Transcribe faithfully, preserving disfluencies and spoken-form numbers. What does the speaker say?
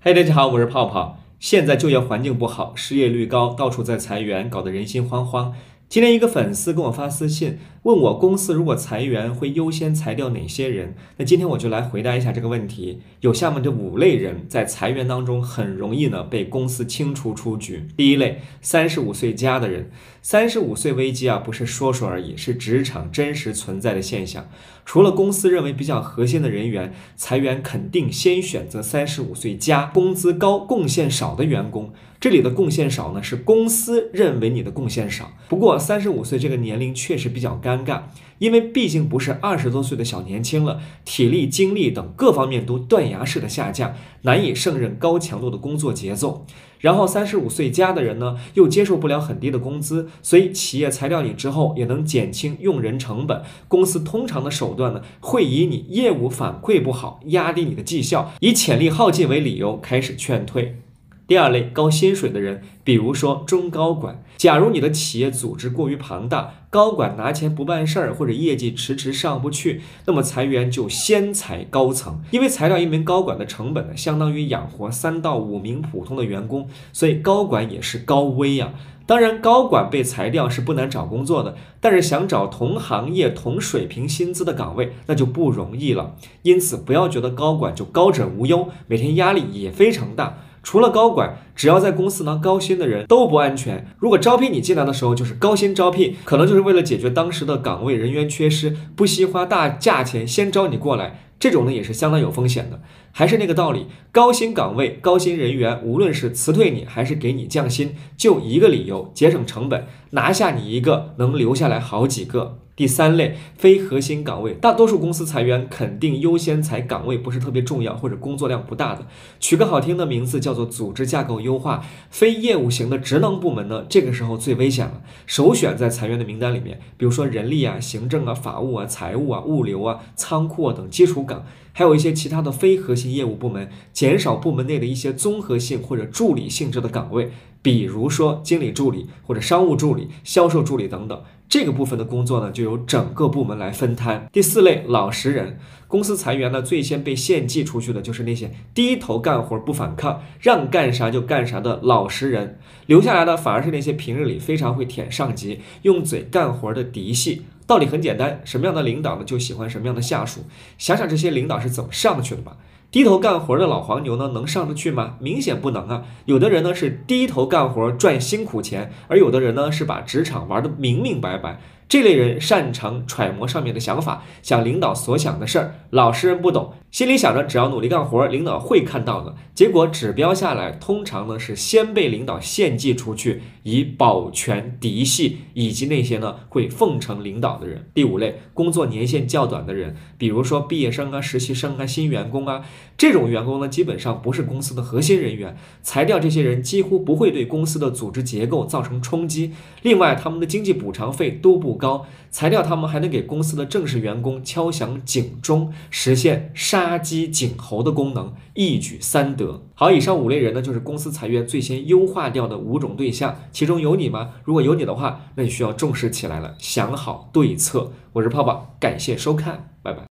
嘿，大家好，我是泡泡。现在就业环境不好，失业率高，到处在裁员，搞得人心惶惶。今天一个粉丝跟我发私信，问我公司如果裁员会优先裁掉哪些人。那今天我就来回答一下这个问题。有下面这五类人在裁员当中很容易呢被公司清除出局。第一类，三十五岁加的人。三十五岁危机啊，不是说说而已，是职场真实存在的现象。除了公司认为比较核心的人员，裁员肯定先选择三十五岁加、工资高、贡献少的员工。这里的贡献少呢，是公司认为你的贡献少。不过三十五岁这个年龄确实比较尴尬，因为毕竟不是二十多岁的小年轻了，体力、精力等各方面都断崖式的下降，难以胜任高强度的工作节奏。然后三十五岁加的人呢，又接受不了很低的工资，所以企业裁掉你之后，也能减轻用人成本。公司通常的手段呢，会以你业务反馈不好，压低你的绩效，以潜力耗尽为理由开始劝退。第二类，高薪水的人，比如说中高管。假如你的企业组织过于庞大，高管拿钱不办事儿，或者业绩迟迟上不去，那么裁员就先裁高层，因为裁掉一名高管的成本呢，相当于养活三到五名普通的员工，所以高管也是高危呀、啊。当然，高管被裁掉是不难找工作的，但是想找同行业同水平薪资的岗位，那就不容易了。因此，不要觉得高管就高枕无忧，每天压力也非常大。除了高管，只要在公司拿高薪的人都不安全。如果招聘你进来的时候就是高薪招聘，可能就是为了解决当时的岗位人员缺失，不惜花大价钱先招你过来，这种呢也是相当有风险的。还是那个道理，高薪岗位、高薪人员，无论是辞退你还是给你降薪，就一个理由，节省成本，拿下你一个，能留下来好几个。第三类，非核心岗位，大多数公司裁员肯定优先裁岗位不是特别重要或者工作量不大的，取个好听的名字叫做组织架构优化。非业务型的职能部门呢，这个时候最危险了，首选在裁员的名单里面，比如说人力啊、行政啊、法务啊、财务啊、物流啊、仓库啊等基础岗，还有一些其他的非核心业务部门，减少部门内的一些综合性或者助理性质的岗位，比如说经理助理或者商务助理、销售助理等等。这个部分的工作呢，就由整个部门来分摊。第四类，老实人。公司裁员呢，最先被献祭出去的就是那些低头干活不反抗，让干啥就干啥的老实人，留下来的反而是那些平日里非常会舔上级、用嘴干活的嫡系。道理很简单，什么样的领导呢，就喜欢什么样的下属。想想这些领导是怎么上去的吧。低头干活的老黄牛呢，能上得去吗？明显不能啊！有的人呢是低头干活赚辛苦钱，而有的人呢是把职场玩得明明白白。这类人擅长揣摩上面的想法，想领导所想的事儿，老实人不懂，心里想着只要努力干活，领导会看到的。结果指标下来，通常呢是先被领导献祭出去，以保全嫡系以及那些呢会奉承领导的人。第五类，工作年限较短的人，比如说毕业生啊、实习生啊、新员工啊，这种员工呢基本上不是公司的核心人员，裁掉这些人几乎不会对公司的组织结构造成冲击。另外，他们的经济补偿费都不高，裁掉他们还能给公司的正式员工敲响警钟，实现杀鸡儆猴的功能，一举三得。好，以上五类人呢，就是公司裁员最先优化掉的五种对象，其中有你吗？如果有你的话，那你需要重视起来了，想好对策。我是泡泡，感谢收看，拜拜。